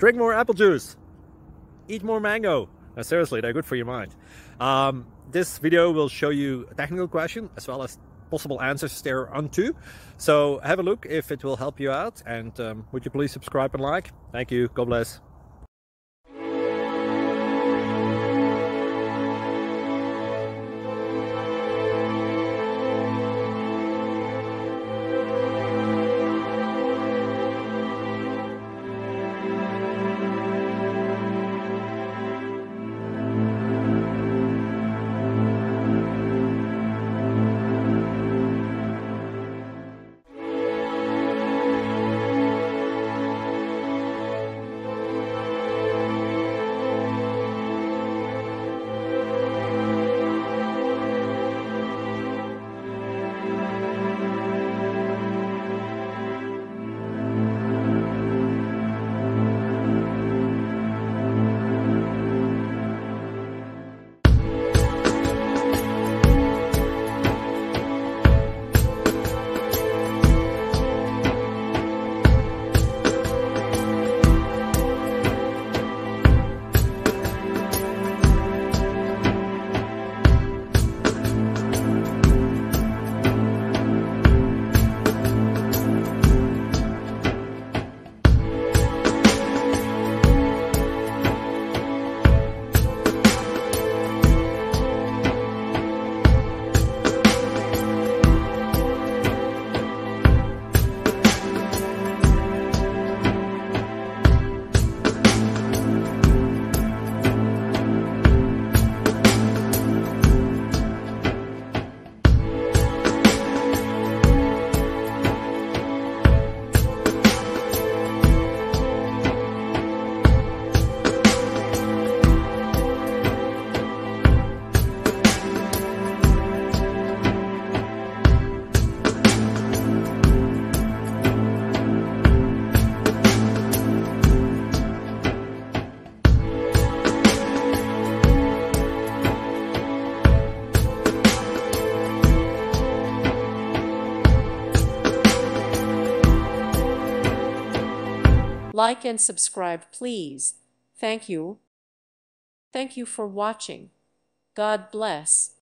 drink more apple juice, eat more mango. No, seriously, they're good for your mind. This video will show you a technical question as well as possible answers thereunto. So have a look if it will help you out, and would you please subscribe and like? Thank you. God bless. Like and subscribe, please. Thank you. Thank you for watching. God bless.